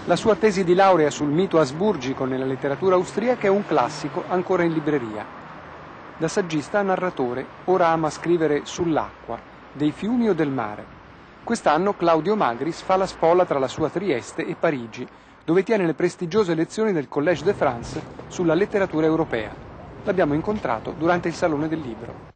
La sua tesi di laurea sul mito asburgico nella letteratura austriaca è un classico ancora in libreria. Da saggista a narratore, ora ama scrivere sull'acqua, dei fiumi o del mare. Quest'anno Claudio Magris fa la spola tra la sua Trieste e Parigi, dove tiene le prestigiose lezioni del Collège de France sulla letteratura europea. L'abbiamo incontrato durante il Salone del Libro.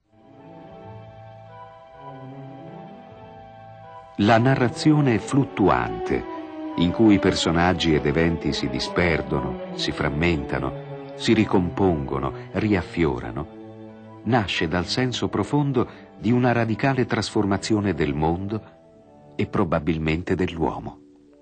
La narrazione è fluttuante, in cui personaggi ed eventi si disperdono, si frammentano, si ricompongono, riaffiorano, nasce dal senso profondo di una radicale trasformazione del mondo e probabilmente dell'uomo.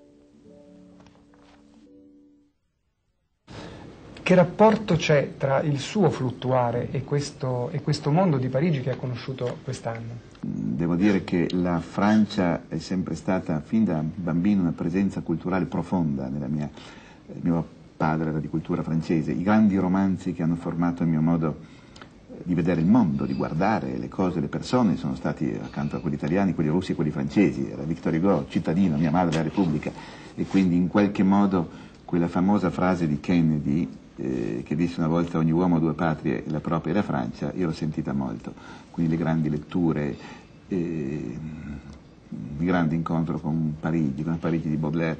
Che rapporto c'è tra il suo fluttuare e questo mondo di Parigi che ha conosciuto quest'anno? Devo dire che la Francia è sempre stata, fin da bambino, una presenza culturale profonda nella mia... mio padre era di cultura francese. I grandi romanzi che hanno formato il mio modo di vedere il mondo, di guardare le cose, le persone, sono stati, accanto a quelli italiani, quelli russi e quelli francesi. Era Victor Hugo, cittadino, mia madre della Repubblica, e quindi in qualche modo quella famosa frase di Kennedy, che disse una volta: ogni uomo ha due patrie, la propria e la Francia, io l'ho sentita molto. Quindi le grandi letture, il grande incontro con la Parigi di Baudelaire.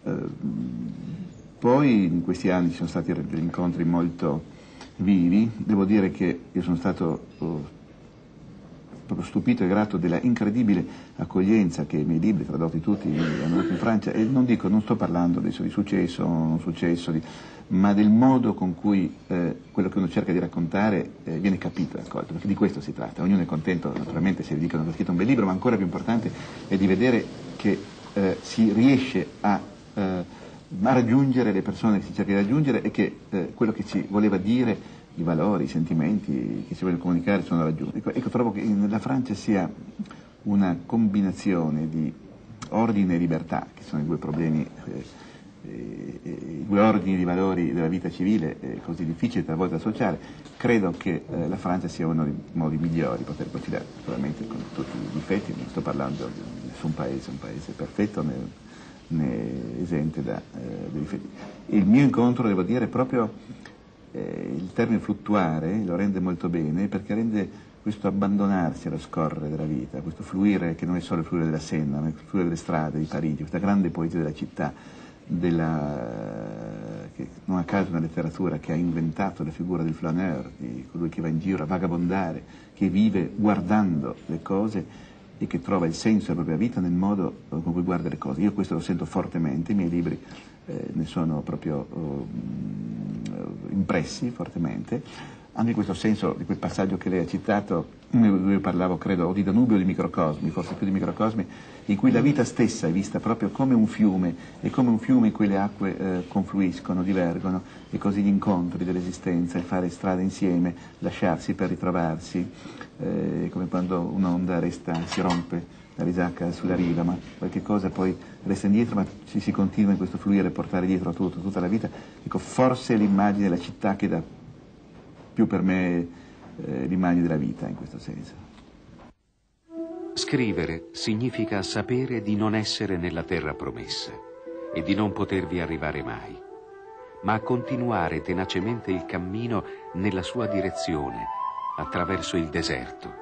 Poi in questi anni ci sono stati degli incontri molto vivi. Devo dire che io sono stato proprio stupito e grato della incredibile accoglienza che i miei libri, tradotti tutti, hanno avuto in Francia. E non sto parlando adesso di successo o non successo, ma del modo con cui quello che uno cerca di raccontare viene capito e accolto, perché di questo si tratta. Ognuno è contento naturalmente se gli dicono che ha scritto un bel libro, ma ancora più importante è di vedere che si riesce a raggiungere le persone che si cerca di raggiungere e che quello che ci voleva dire, i valori, i sentimenti che si vogliono comunicare sono raggiunti. Ecco, trovo che la Francia sia una combinazione di ordine e libertà, che sono i due problemi, i due ordini di valori della vita civile, così difficili talvolta da associare. Credo che la Francia sia uno dei modi migliori di poter conciliare, naturalmente con tutti i difetti. Non sto parlando di nessun paese, un paese perfetto né esente da dei difetti. Il mio incontro, devo dire, è proprio il termine fluttuare lo rende molto bene, perché rende questo abbandonarsi allo scorrere della vita, questo fluire che non è solo il fluire della Senna, ma il fluire delle strade di Parigi, questa grande poesia della città, che non a caso è una letteratura che ha inventato la figura del flaneur, di colui che va in giro a vagabondare, che vive guardando le cose e che trova il senso della propria vita nel modo con cui guarda le cose. Io questo lo sento fortemente, i miei libri ne sono proprio impressi fortemente. Anche questo senso di quel passaggio che lei ha citato, dove io parlavo, credo, o di Danubio o di microcosmi, forse più di microcosmi, in cui la vita stessa è vista proprio come un fiume, e come un fiume in cui le acque confluiscono, divergono, e così gli incontri dell'esistenza, il fare strada insieme, lasciarsi per ritrovarsi, come quando un'onda si rompe la risacca sulla riva, ma qualche cosa poi resta indietro, ma si continua in questo fluire, portare dietro tutta la vita. Ecco, forse l'immagine della città che dà più per me l'immagine della vita in questo senso. Scrivere significa sapere di non essere nella terra promessa e di non potervi arrivare mai, ma continuare tenacemente il cammino nella sua direzione, attraverso il deserto.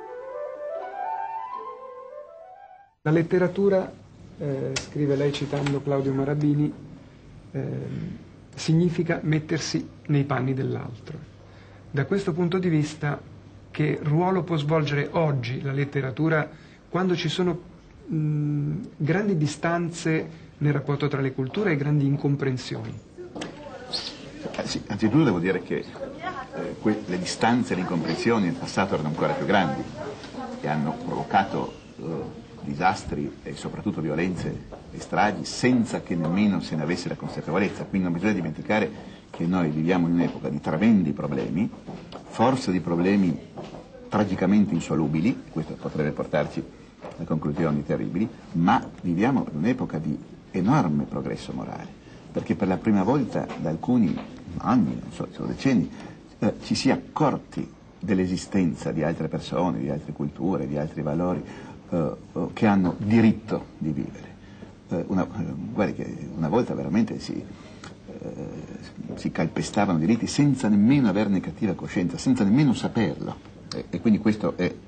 La letteratura, scrive lei citando Claudio Marabini, significa mettersi nei panni dell'altro. Da questo punto di vista, che ruolo può svolgere oggi la letteratura quando ci sono grandi distanze nel rapporto tra le culture e grandi incomprensioni? Sì, anzitutto devo dire che le distanze e le incomprensioni nel passato erano ancora più grandi e hanno provocato disastri e soprattutto violenze e stragi senza che nemmeno se ne avesse la consapevolezza. Quindi non bisogna dimenticare che noi viviamo in un'epoca di tremendi problemi, forse di problemi tragicamente insolubili, questo potrebbe portarci a conclusioni terribili, ma viviamo in un'epoca di enorme progresso morale, perché per la prima volta da alcuni anni, non so, sono decenni, ci si è accorti dell'esistenza di altre persone, di altre culture, di altri valori che hanno diritto di vivere. guardi che una volta veramente si calpestavano diritti senza nemmeno averne cattiva coscienza, senza nemmeno saperlo. E quindi questo è,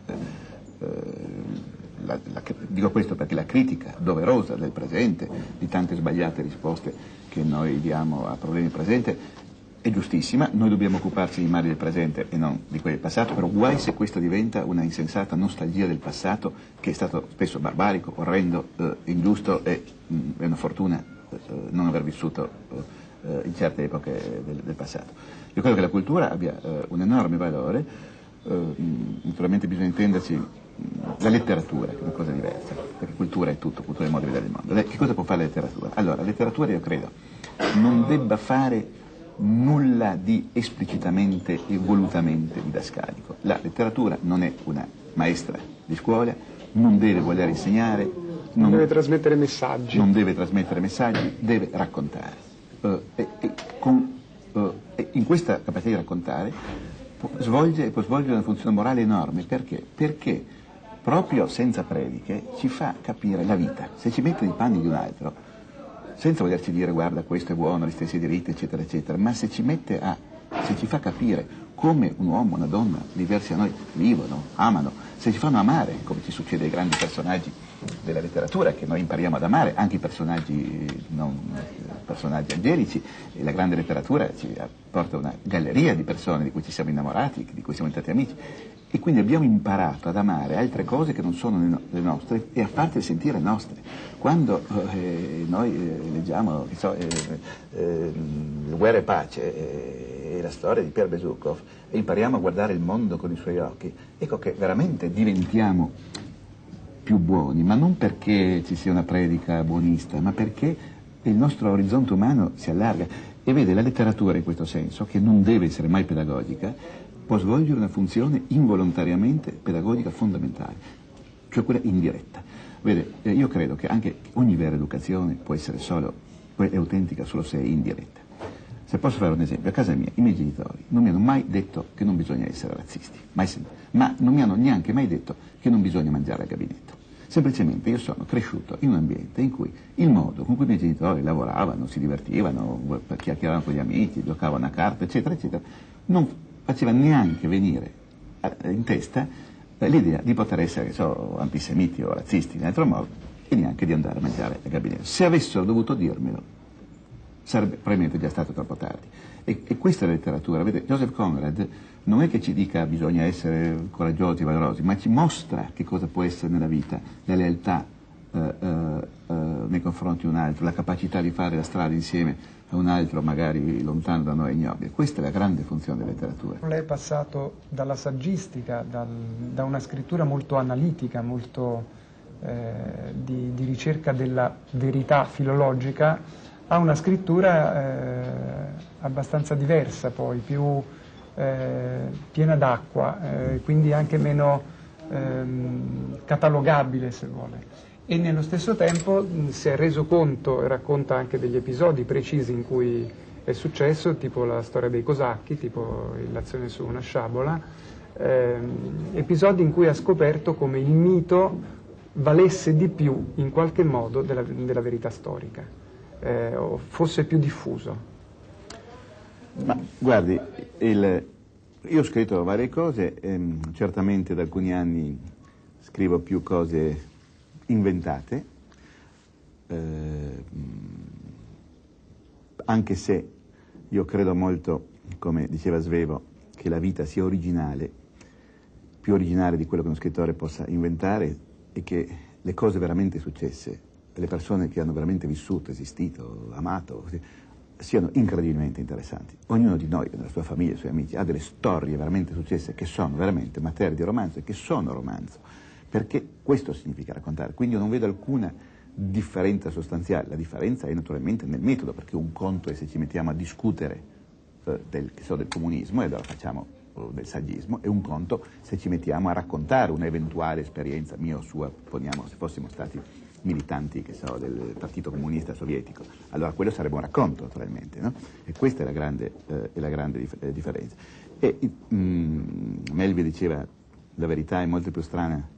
dico questo perché la critica doverosa del presente, di tante sbagliate risposte che noi diamo a problemi presenti, è giustissima. Noi dobbiamo occuparci dei mali del presente e non di quelli del passato, però guai se questa diventa una insensata nostalgia del passato, che è stato spesso barbarico, orrendo, ingiusto, e è una fortuna non aver vissuto in certe epoche del passato. Io credo che la cultura abbia un enorme valore. Naturalmente bisogna intenderci la letteratura, che è una cosa diversa, perché cultura è tutto, cultura è il modo di vedere il mondo. Che cosa può fare la letteratura? Allora, la letteratura, io credo, non debba fare nulla di esplicitamente e volutamente didascalico. La letteratura non è una maestra di scuola, non deve voler insegnare, non deve trasmettere messaggi. Non deve trasmettere messaggi, deve raccontare. In questa capacità di raccontare può svolgere una funzione morale enorme. Perché? Perché proprio senza prediche ci fa capire la vita. Se ci mette nei panni di un altro, senza volerci dire guarda questo è buono, gli stessi diritti eccetera eccetera, ma se ci fa capire come un uomo, una donna diversi da noi vivono, amano, se ci fanno amare, come ci succede ai grandi personaggi della letteratura, che noi impariamo ad amare, anche i personaggi angelici, e la grande letteratura ci porta una galleria di persone di cui ci siamo innamorati, di cui siamo diventati amici, e quindi abbiamo imparato ad amare altre cose che non sono le nostre e a farle sentire nostre. Quando noi leggiamo Guerra e pace e la storia di Pierre Bezukhov e impariamo a guardare il mondo con i suoi occhi, ecco che veramente diventiamo più buoni, ma non perché ci sia una predica buonista, ma perché il nostro orizzonte umano si allarga. E vede, la letteratura in questo senso, che non deve essere mai pedagogica, può svolgere una funzione involontariamente pedagogica fondamentale, cioè quella indiretta. Vede, io credo che anche ogni vera educazione può essere è autentica solo se è indiretta. Se posso fare un esempio, a casa mia i miei genitori non mi hanno mai detto che non bisogna essere razzisti, ma non mi hanno neanche mai detto che non bisogna mangiare al gabinetto. Semplicemente io sono cresciuto in un ambiente in cui il modo con cui i miei genitori lavoravano, si divertivano, chiacchieravano con gli amici, giocavano a carte, eccetera, eccetera, non faceva neanche venire in testa l'idea di poter essere, antisemiti o razzisti in altro modo, e neanche di andare a mangiare al gabinetto. Se avessero dovuto dirmelo, sarebbe probabilmente già stato troppo tardi. E questa è la letteratura. Vedete, Joseph Conrad non è che ci dica bisogna essere coraggiosi, valorosi, ma ci mostra che cosa può essere nella vita, la lealtà nei confronti di un altro, la capacità di fare la strada insieme a un altro magari lontano da noi, ignobile. Questa è la grande funzione della letteratura. Lei è passato dalla saggistica, da una scrittura molto analitica, molto di ricerca della verità filologica, a una scrittura abbastanza diversa poi, più piena d'acqua, quindi anche meno catalogabile, se vuole. E nello stesso tempo si è reso conto, e racconta anche degli episodi precisi in cui è successo, tipo la storia dei cosacchi, tipo l'azione su una sciabola, episodi in cui ha scoperto come il mito valesse di più in qualche modo della verità storica, o fosse più diffuso. Ma guardi, io ho scritto varie cose, certamente da alcuni anni scrivo più cose inventate, anche se io credo molto, come diceva Svevo, che la vita sia originale, più originale di quello che uno scrittore possa inventare, e che le cose veramente successe, le persone che hanno veramente vissuto, esistito, amato, siano incredibilmente interessanti. Ognuno di noi, nella sua famiglia, i suoi amici, ha delle storie veramente successe che sono veramente materia di romanzo e che sono romanzo, perché questo significa raccontare. Quindi io non vedo alcuna differenza sostanziale. La differenza è naturalmente nel metodo, perché un conto è se ci mettiamo a discutere del comunismo, e allora facciamo del saggismo, e un conto se ci mettiamo a raccontare un'eventuale esperienza mia o sua, poniamo, se fossimo stati militanti, del Partito Comunista Sovietico. Allora quello sarebbe un racconto, naturalmente, no? E questa è la grande differenza. E Melville diceva: la verità è molto più strana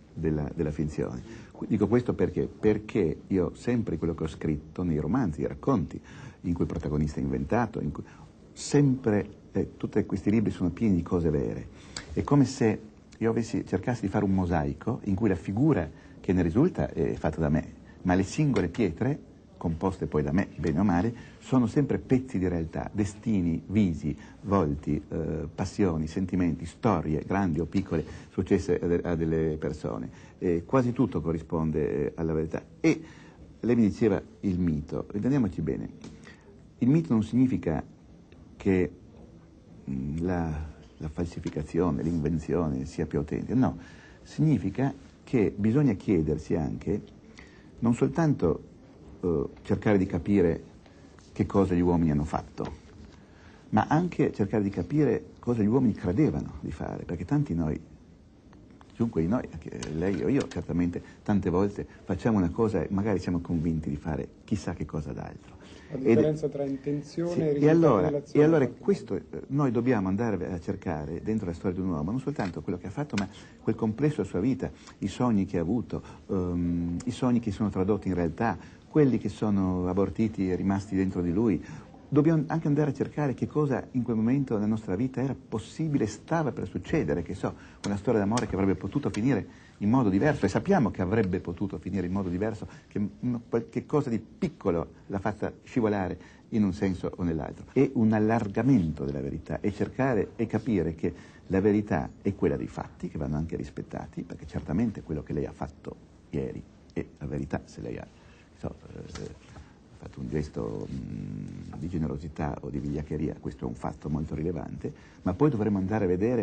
della finzione. Dico questo perché io sempre quello che ho scritto nei romanzi, i racconti, in cui il protagonista è inventato, sempre tutti questi libri sono pieni di cose vere. È come se io cercassi di fare un mosaico in cui la figura che ne risulta è fatta da me, ma le singole pietre, composte poi da me, bene o male, sono sempre pezzi di realtà, destini, visi, volti, passioni, sentimenti, storie, grandi o piccole, successe a delle persone. Quasi tutto corrisponde alla verità. E lei mi diceva il mito, intendiamoci bene, il mito non significa che la falsificazione, l'invenzione sia più autentica, no, significa che bisogna chiedersi anche, non soltanto cercare di capire che cosa gli uomini hanno fatto, ma anche cercare di capire cosa gli uomini credevano di fare, perché tanti noi, chiunque di noi, anche lei o io, certamente tante volte facciamo una cosa e magari siamo convinti di fare chissà che cosa d'altro. La differenza tra intenzione sì, e risultato dell'azione. E allora questo noi dobbiamo andare a cercare dentro la storia di un uomo, non soltanto quello che ha fatto, ma quel complesso della sua vita, i sogni che ha avuto, i sogni che sono tradotti in realtà, quelli che sono abortiti e rimasti dentro di lui. Dobbiamo anche andare a cercare che cosa in quel momento nella nostra vita era possibile, stava per succedere, che so, una storia d'amore che avrebbe potuto finire in modo diverso, e sappiamo che avrebbe potuto finire in modo diverso, che qualche cosa di piccolo l'ha fatta scivolare in un senso o nell'altro. È un allargamento della verità, e cercare e capire che la verità è quella dei fatti, che vanno anche rispettati, perché certamente quello che lei ha fatto ieri è la verità. Se lei ha fatto un gesto di generosità o di vigliaccheria, questo è un fatto molto rilevante, ma poi dovremo andare a vedere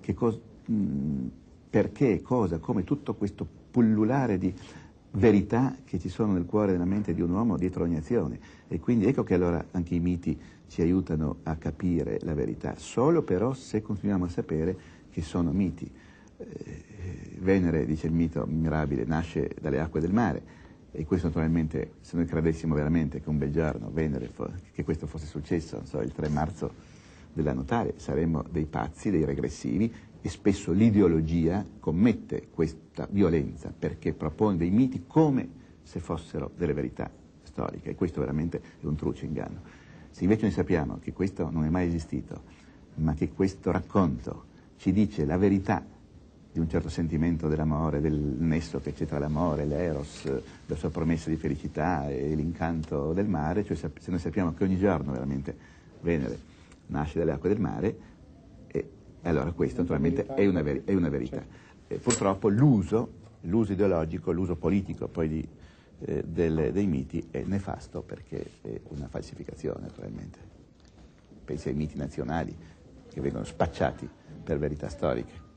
perché, cosa, come tutto questo pullulare di verità che ci sono nel cuore e nella mente di un uomo dietro ogni azione. E quindi ecco che allora anche i miti ci aiutano a capire la verità, solo però se continuiamo a sapere che sono miti. Venere, dice il mito mirabile, nasce dalle acque del mare. E questo naturalmente, se noi credessimo veramente che un bel giorno Venere, che questo fosse successo, non so, il 3 marzo dell'anno tale, saremmo dei pazzi, dei regressivi, e spesso l'ideologia commette questa violenza perché propone dei miti come se fossero delle verità storiche, e questo veramente è un truce inganno. Se invece noi sappiamo che questo non è mai esistito, ma che questo racconto ci dice la verità di un certo sentimento dell'amore, del nesso che c'è tra l'amore, l'eros, la sua promessa di felicità e l'incanto del mare, cioè se noi sappiamo che ogni giorno veramente Venere nasce dalle acque del mare, allora questo naturalmente è una verità. Certo. Purtroppo l'uso ideologico, l'uso politico poi dei miti è nefasto, perché è una falsificazione naturalmente. Pensi ai miti nazionali che vengono spacciati per verità storiche.